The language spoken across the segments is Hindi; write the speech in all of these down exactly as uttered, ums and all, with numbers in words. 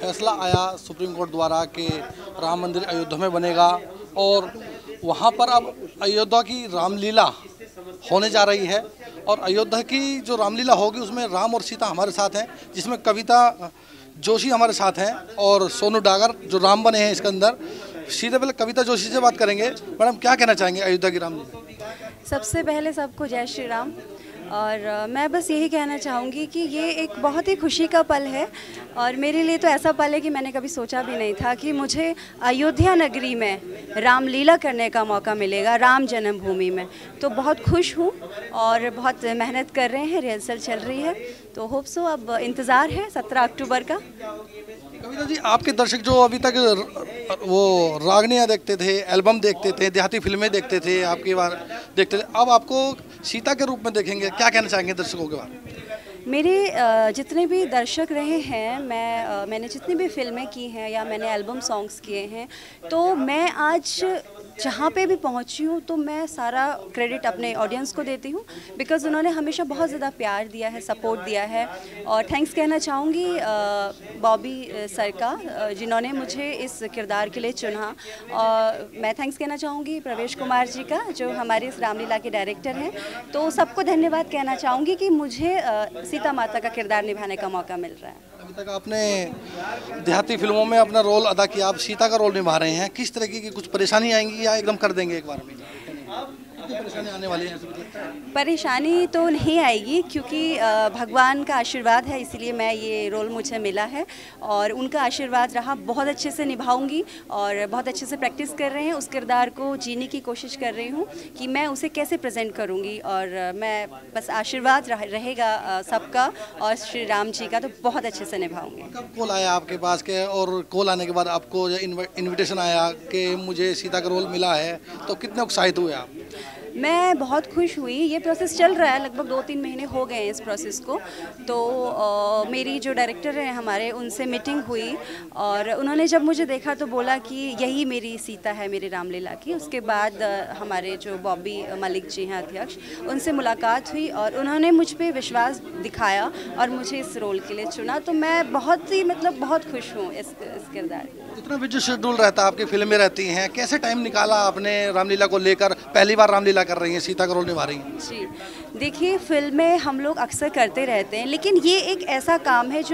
फैसला आया सुप्रीम कोर्ट द्वारा कि राम मंदिर अयोध्या में बनेगा और वहाँ पर अब अयोध्या की रामलीला होने जा रही है। और अयोध्या की जो रामलीला होगी उसमें राम और सीता हमारे साथ हैं, जिसमें कविता जोशी हमारे साथ हैं और सोनू डागर जो राम बने हैं इसके अंदर। सीधे पहले कविता जोशी से बात करेंगे। मैडम, क्या कहना चाहेंगे अयोध्या की रामलीला? सबसे पहले सबको जय श्री राम। और uh, मैं बस यही कहना चाहूँगी कि ये एक बहुत ही खुशी का पल है और मेरे लिए तो ऐसा पल है कि मैंने कभी सोचा भी नहीं था कि मुझे अयोध्या नगरी में रामलीला करने का मौका मिलेगा, राम जन्मभूमि में। तो बहुत खुश हूँ और बहुत मेहनत कर रहे हैं, रिहर्सल चल रही है, तो होप सो अब इंतज़ार है सत्रह अक्टूबर का। कविता जी, आपके दर्शक जो अभी तक वो रागनियाँ देखते थे, एल्बम देखते थे, देहाती फिल्में देखते थे, आपकी बार देखते थे, अब आपको सीता के रूप में देखेंगे, क्या कहना चाहेंगे दर्शकों के बारे में? मेरे जितने भी दर्शक रहे हैं, मैं मैंने जितनी भी फिल्में की हैं या मैंने एल्बम सॉन्ग्स किए हैं, तो मैं आज जहाँ पे भी पहुँची हूँ तो मैं सारा क्रेडिट अपने ऑडियंस को देती हूँ, बिकॉज़ उन्होंने हमेशा बहुत ज़्यादा प्यार दिया है, सपोर्ट दिया है। और थैंक्स कहना चाहूँगी बॉबी सर का, जिन्होंने मुझे इस किरदार के लिए चुना। और मैं थैंक्स कहना चाहूँगी प्रवेश कुमार जी का, जो हमारे इस रामलीला के डायरेक्टर हैं। तो सबको धन्यवाद कहना चाहूँगी कि मुझे सीता माता का किरदार निभाने का मौका मिल रहा है। अभी तक आपने देहाती फिल्मों में अपना रोल अदा किया, आप सीता का रोल निभा रहे हैं। किस तरीके की कुछ परेशानी आएंगी या एकदम कर देंगे एक बार में? कितनी परेशानी आने वाली है? परेशानी तो नहीं आएगी क्योंकि भगवान का आशीर्वाद है, इसीलिए मैं ये रोल मुझे मिला है और उनका आशीर्वाद रहा। बहुत अच्छे से निभाऊंगी और बहुत अच्छे से प्रैक्टिस कर रहे हैं, उस किरदार को जीने की कोशिश कर रही हूँ कि मैं उसे कैसे प्रेजेंट करूँगी। और मैं बस आशीर्वाद रहेगा सबका और श्री राम जी का, तो बहुत अच्छे से निभाऊंगी। कब कॉल आया आपके पास के, और कॉल आने के बाद आपको इन्विटेशन आया कि मुझे सीता का रोल मिला है, तो कितने उत्साहित हुए आप? मैं बहुत खुश हुई। ये प्रोसेस चल रहा है, लगभग दो तीन महीने हो गए हैं इस प्रोसेस को। तो आ, मेरी जो डायरेक्टर हैं हमारे, उनसे मीटिंग हुई और उन्होंने जब मुझे देखा तो बोला कि यही मेरी सीता है मेरी रामलीला की। उसके बाद आ, हमारे जो बॉबी मलिक जी हैं अध्यक्ष, उनसे मुलाकात हुई और उन्होंने मुझ पर विश्वास दिखाया और मुझे इस रोल के लिए चुना। तो मैं बहुत ही मतलब बहुत खुश हूँ इस, इस किरदार। इतना बिजी शेड्यूल रहता है, आपकी फिल्में रहती हैं, कैसे टाइम निकाला आपने रामलीला को लेकर? पहली बार रामलीला कर रही हैं, सीता का रोल निभा रही हैं। जी देखिए, फिल्में हम लोग अक्सर करते रहते हैं, लेकिन ये एक ऐसा काम है जो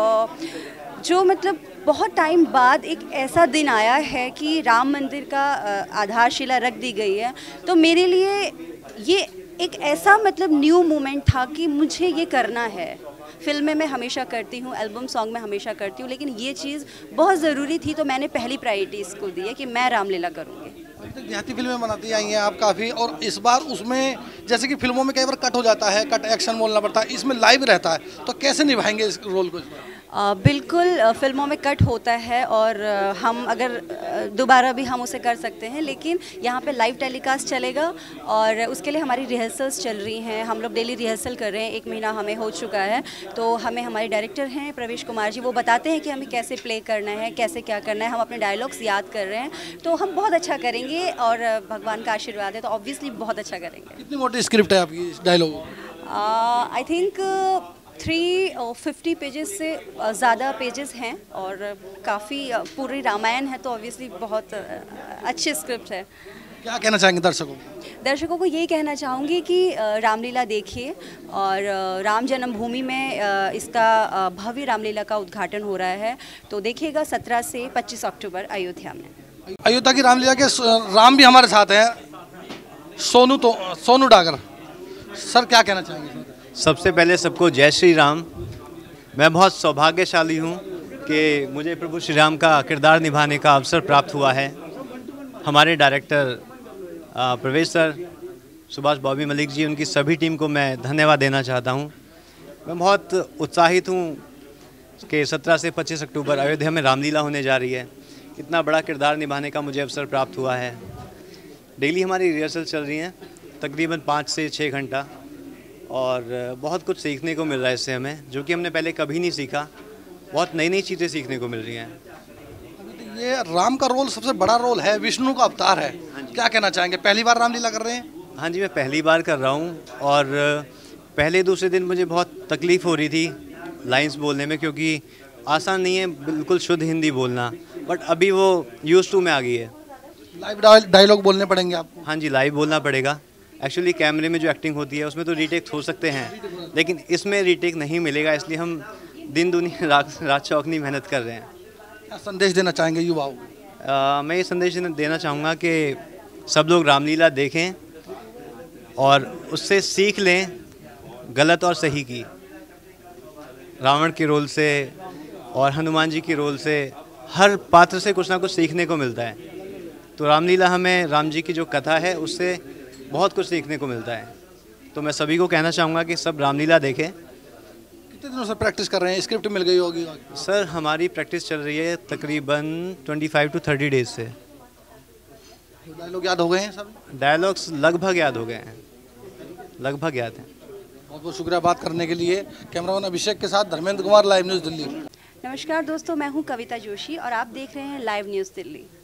जो मतलब बहुत टाइम बाद एक ऐसा दिन आया है कि राम मंदिर का आधारशिला रख दी गई है। तो मेरे लिए ये एक ऐसा मतलब न्यू मोमेंट था कि मुझे ये करना है। फिल्में मैं हमेशा करती हूँ, एल्बम सॉन्ग मैं हमेशा करती हूँ, लेकिन ये चीज़ बहुत ज़रूरी थी, तो मैंने पहली प्रायोरिटी इसको दी है कि मैं रामलीला करूँगी। देहाती फिल्में बनाती आई हैं आप काफ़ी, और इस बार उसमें जैसे कि फिल्मों में कई बार कट हो जाता है, कट एक्शन बोलना पड़ता है, इसमें लाइव रहता है, तो कैसे निभाएंगे इस रोल को इस बार? आ, बिल्कुल, फिल्मों में कट होता है और हम अगर दोबारा भी हम उसे कर सकते हैं, लेकिन यहाँ पे लाइव टेलीकास्ट चलेगा और उसके लिए हमारी रिहर्सल्स चल रही हैं। हम लोग डेली रिहर्सल कर रहे हैं, एक महीना हमें हो चुका है। तो हमें हमारे डायरेक्टर हैं प्रवेश कुमार जी, वो बताते हैं कि हमें कैसे प्ले करना है, कैसे क्या करना है। हम अपने डायलॉग्स याद कर रहे हैं, तो हम बहुत अच्छा करेंगे और भगवान का आशीर्वाद है तो ऑब्वियसली बहुत अच्छा करेंगे। कितनी मोटी स्क्रिप्ट है आपकी dialogue? I think three fifty pages से ज़्यादा पेजेस हैं और काफ़ी पूरी रामायण है, तो ऑब्वियसली बहुत अच्छी स्क्रिप्ट है। क्या कहना चाहेंगे दर्शकों को? दर्शकों को यही कहना चाहूँगी कि रामलीला देखिए और राम जन्मभूमि में इसका भव्य रामलीला का उद्घाटन हो रहा है, तो देखिएगा सत्रह से पच्चीस अक्टूबर अयोध्या में। अयोध्या की रामलीला के राम भी हमारे साथ हैं, सोनू तो सोनू डागर सर, क्या कहना चाहेंगे? सबसे पहले सबको जय श्री राम। मैं बहुत सौभाग्यशाली हूँ कि मुझे प्रभु श्री राम का किरदार निभाने का अवसर प्राप्त हुआ है। हमारे डायरेक्टर प्रवेश सर, सुभाष बॉबी मलिक जी, उनकी सभी टीम को मैं धन्यवाद देना चाहता हूँ। मैं बहुत उत्साहित हूँ कि सत्रह से पच्चीस अक्टूबर अयोध्या में रामलीला होने जा रही है। इतना बड़ा किरदार निभाने का मुझे अवसर प्राप्त हुआ है। डेली हमारी रिहर्सल चल रही हैं, तकरीबन पाँच से छः घंटा, और बहुत कुछ सीखने को मिल रहा है इससे हमें, जो कि हमने पहले कभी नहीं सीखा। बहुत नई नई चीज़ें सीखने को मिल रही हैं। ये राम का रोल सबसे बड़ा रोल है, विष्णु का अवतार है, क्या कहना चाहेंगे? पहली बार रामलीला कर रहे हैं? हाँ जी, मैं पहली बार कर रहा हूँ और पहले दूसरे दिन मुझे बहुत तकलीफ़ हो रही थी लाइंस बोलने में, क्योंकि आसान नहीं है बिल्कुल शुद्ध हिंदी बोलना, बट अभी वो यूज टू में आ गई है। लाइव डायलॉग बोलने पड़ेंगे आपको? हाँ जी, लाइव बोलना पड़ेगा। एक्चुअली कैमरे में जो एक्टिंग होती है उसमें तो रीटेक हो सकते हैं, लेकिन इसमें रीटेक नहीं मिलेगा, इसलिए हम दिन दुनिया रात रात चौकनी मेहनत कर रहे हैं। क्या संदेश देना चाहेंगे युवाओं को? आ, मैं ये संदेश देना चाहूँगा कि सब लोग रामलीला देखें और उससे सीख लें गलत और सही की। रावण के रोल से और हनुमान जी के रोल से हर पात्र से कुछ ना कुछ सीखने को मिलता है। तो रामलीला हमें राम जी की जो कथा है उससे बहुत कुछ सीखने को मिलता है। तो मैं सभी को कहना चाहूँगा कि सब रामलीला देखें। कितने दिनों से प्रैक्टिस कर रहे हैं? स्क्रिप्ट मिल गई होगी? सर हमारी प्रैक्टिस चल रही है तकरीबन पच्चीस टू तीस डेज से। डायलॉग याद हो गए हैं सब? डायलॉग्स लगभग याद हो गए हैं, लगभग याद हैं। बहुत बहुत शुक्रिया बात करने के लिए। कैमरामैन अभिषेक के साथ धर्मेंद्र कुमार, लाइव न्यूज़ दिल्ली। नमस्कार दोस्तों, मैं हूं कविता जोशी और आप देख रहे हैं लाइव न्यूज़ दिल्ली।